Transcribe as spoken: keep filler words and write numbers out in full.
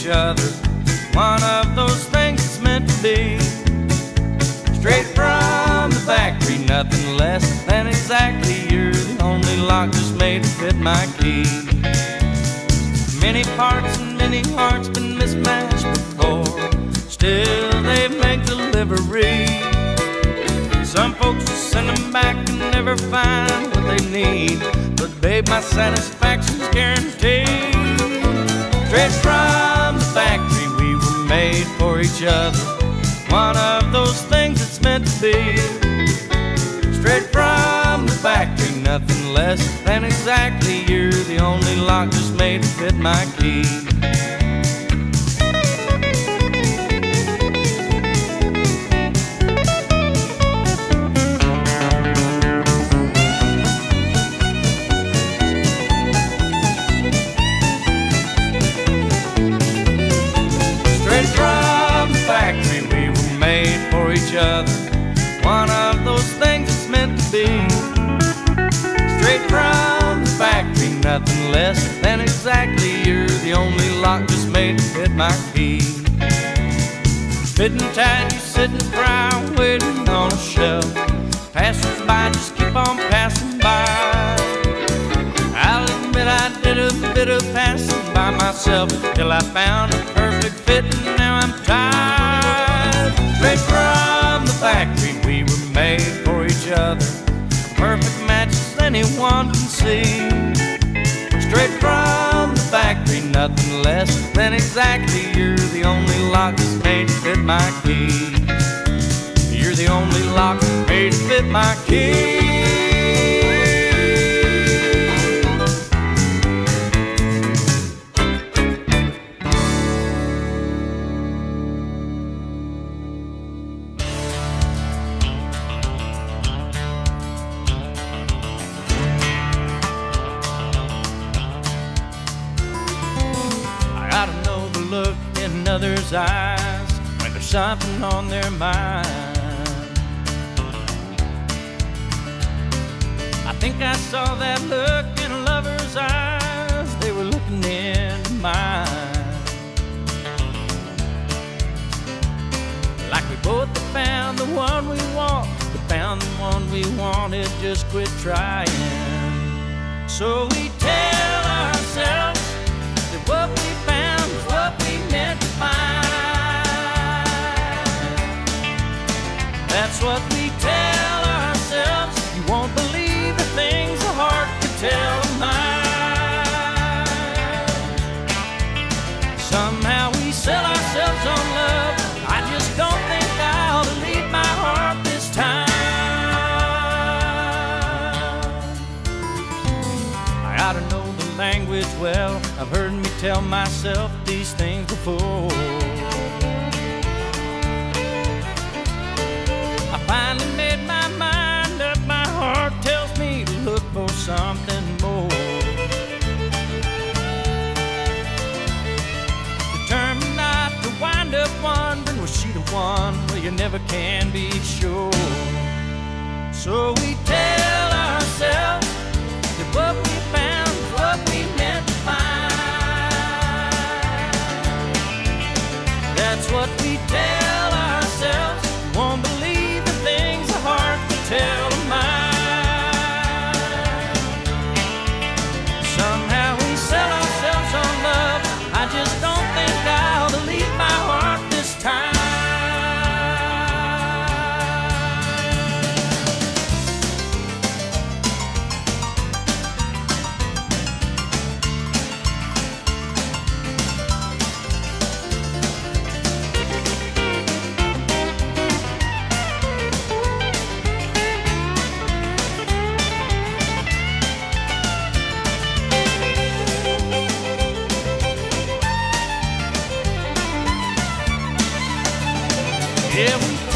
other. One of those things that's meant to be. Straight from the factory, nothing less than exactly. You're the only lock just made to fit my key. Many parts and many hearts been mismatched before, still they make delivery. Some folks will send them back and never find what they need, but babe, my satisfaction's guaranteed. Straight from the factory, we were made for each other. One of those things that's meant to be. Straight from the factory, nothing less than exactly. You're the only lock just made to fit my key. Straight from the factory, we were made for each other. One of those things that's meant to be. Straight from the factory, nothing less than exactly. You're the only lock just made to fit my key. Fitting tight, you sit and cry, waiting on a shelf. Passers by just keep on passing by. I'll admit I did a bit of passing by myself till I found a perfect fit, and now I'm tired. Straight from the factory, we were made for each other. A perfect match as anyone can see. Straight from the factory, nothing less than exactly. You're the only lock that's made to fit my key. You're the only lock made to fit my key. I gotta know the look in others' eyes when there's something on their mind. I think I saw that look in a lover's eyes. They were looking into mine. Like we both have found the one we want, we found the one we wanted, just quit trying. So we tell ourselves that what we found was what we meant to find. That's what we tell ourselves. You won't believe the things the heart can tell a mind. Somehow we sell ourselves on love. I just don't think I ought to leave my heart this time. I ought to know the language well. I've heard me tell myself these things before. I finally made my mind up. My heart tells me to look for something more. Determined not to wind up wondering, was she the one? Well, you never can be sure. So we tell ourselves that what we found is what we meant to find. That's what we tell ourselves. You won't believe the things the heart can tell a mind. Somehow we sell ourselves on love. I just don't think I ought to leave my heart this time. Yeah, we